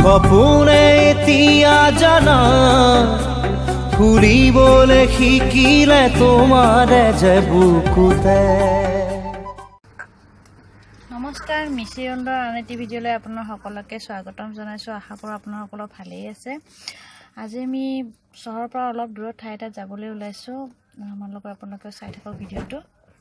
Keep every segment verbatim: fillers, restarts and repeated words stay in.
সপোনে এতিয়া জানা ফুৰিবলৈ শিকিলে তোমাৰে যে বুকুতে। নমস্কাৰ, মিচিৰন্দৰ আন এটি ভিডিঅ'লৈ আপোনাৰ সকলোকে স্বাগতম জনাইছোঁ। আশা কৰোঁ আপোনাৰ সকলো ভালেই আছে। আজি আমি চহৰৰ পৰা অলপ দূৰত ঠাই এটাত যাবলৈ ওলাইছোঁ। আমাৰ লগত আপোনালোকে চাই থাকক ভিডিঅ'টো।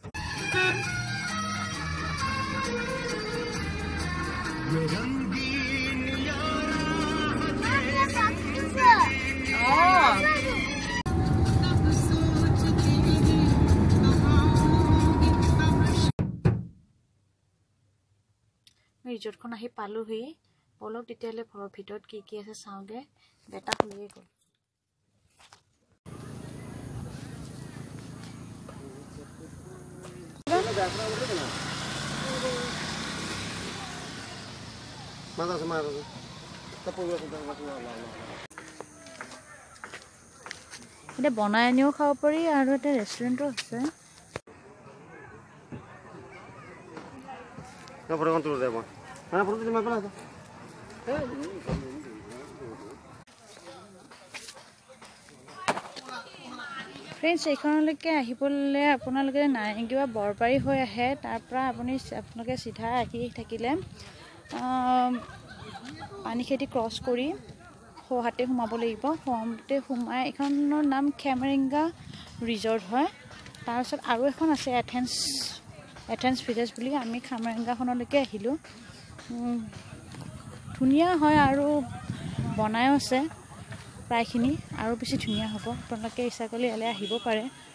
ৰিজৰ্টখন আহি পালোহি। বলক তেতিয়াহ'লে ঘৰৰ ভিতৰত কি কি আছে চাওঁগে। বেটা খুলিয়ে গ'ল। এতিয়া বনাই আনিও খাব পাৰি আৰু এটা ৰেষ্টুৰেণ্টো আছে। ফ্ৰেণ্ডছ, এইখনলৈকে আহিবলৈ আপোনালোকে নাই কিবা বৰবাৰী হৈ আহে। তাৰ পৰা আপুনি আপোনালোকে চিধা আহি থাকিলে পানী খেতি ক্ৰছ কৰি সোঁহাতে সোমাব লাগিব। সোঁহাতে সোমাই এইখনৰ নাম খেমৰেংগা ৰিজৰ্ট হয়। তাৰপিছত আৰু এখন আছে এথেন্স এথেন্স ভিলেজ বুলি। আমি খামৰেংগাখনলৈকে আহিলোঁ। ধুনীয়া হয় আৰু বনায়ো আছে প্ৰায়খিনি, আৰু বেছি ধুনীয়া হ'ব। আপোনালোকে ইচ্ছা কৰিলে ইয়ালৈ আহিব পাৰে।